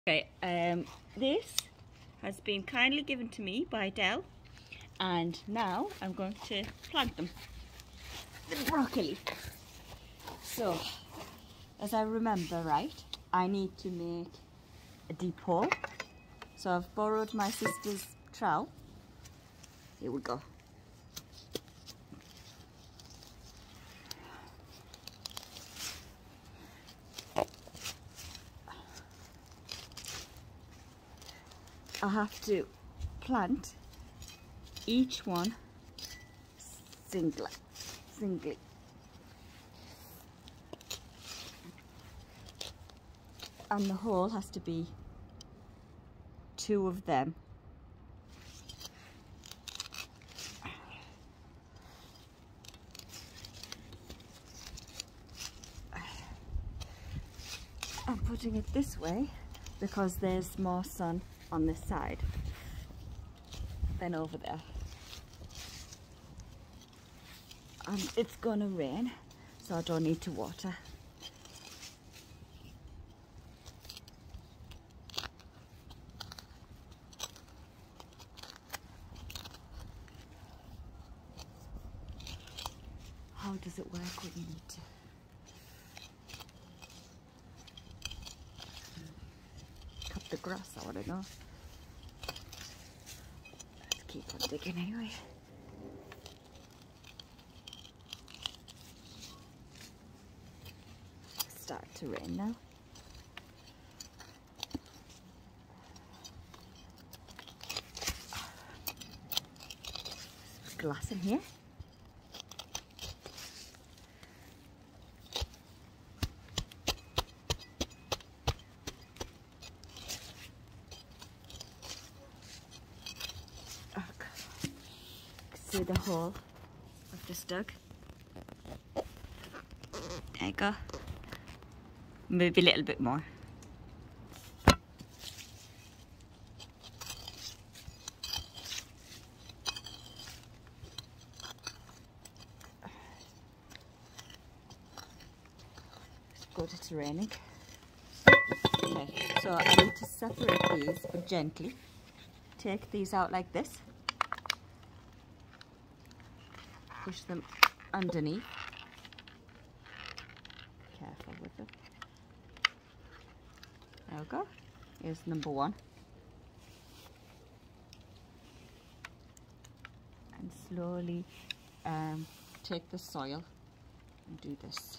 Okay, this has been kindly given to me by Dell, and now I'm going to plant them. The broccoli. So, as I remember right, I need to make a deep hole. So I've borrowed my sister's trowel. Here we go. I have to plant each one singly. And the hole has to be 2 of them. I'm putting it this way because there's more sun on this side than over there. And it's gonna rain, so I don't need to water. How does it work when you need to? Cut the grass, I want to know. Let's keep on digging anyway. It's starting to rain now. There's glass in here. See the hole I've just dug. There you go. Maybe a little bit more. It's good, it's raining. Okay, so I need to separate these, but gently. Take these out like this. Push them underneath. Careful with it. There we go. Here's number 1. And slowly take the soil and do this.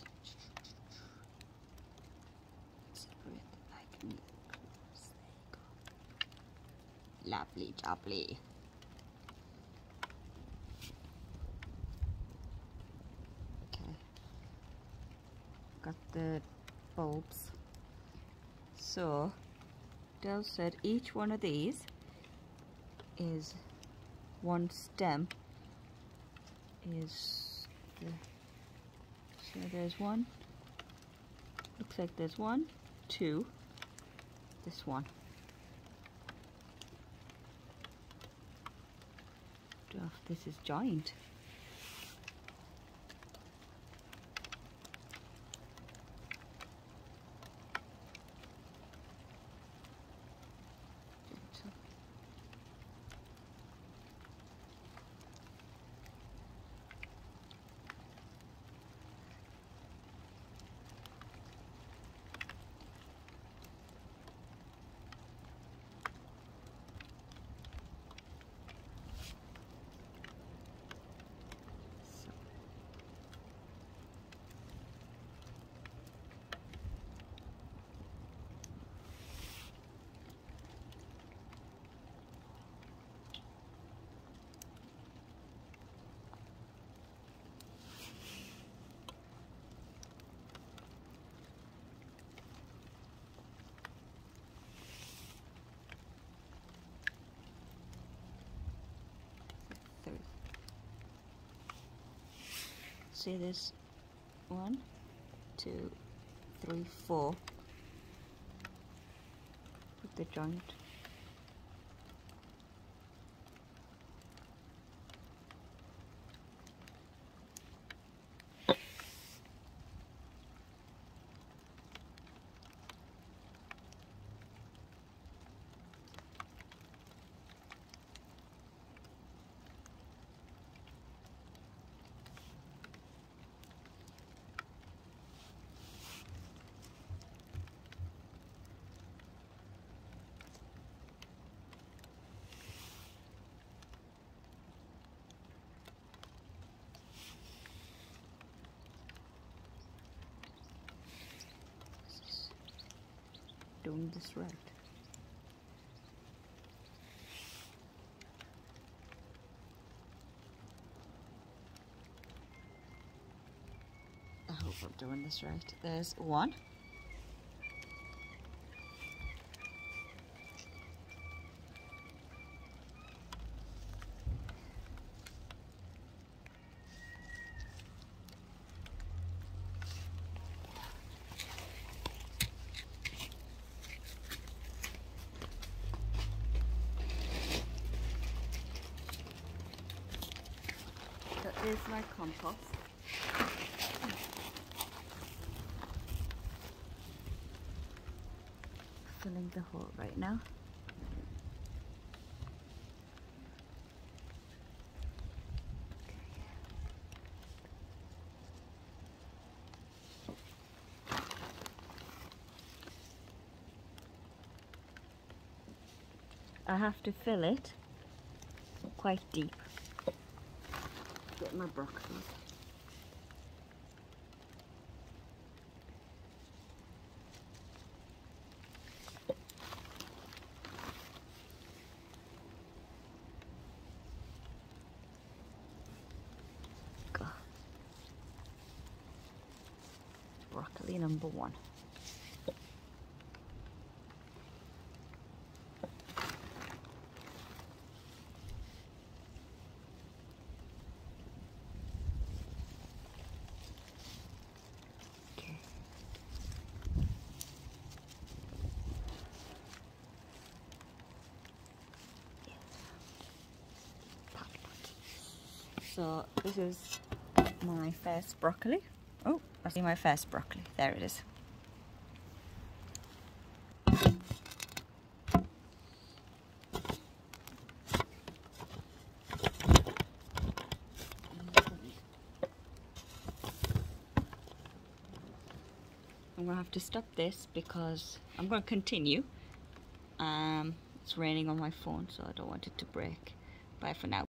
Separate them like needles. There you go. Lovely jubbly. Got the bulbs. So Dell said each one of these is one stem is the, so there's one, looks like there's 1, 2, this one. Don't know if this is joined. See this 1, 2, 3, 4 with the joint. doing this right. I hope I'm doing this right. There's one. That is my compost. Filling the hole right now. I have to fill it quite deep. Get my broccoli. Go. Broccoli number one. So this is my first broccoli. Oh, I see my first broccoli. There it is. I'm gonna have to stop this because I'm gonna continue. It's raining on my phone, so I don't want it to break. Bye for now.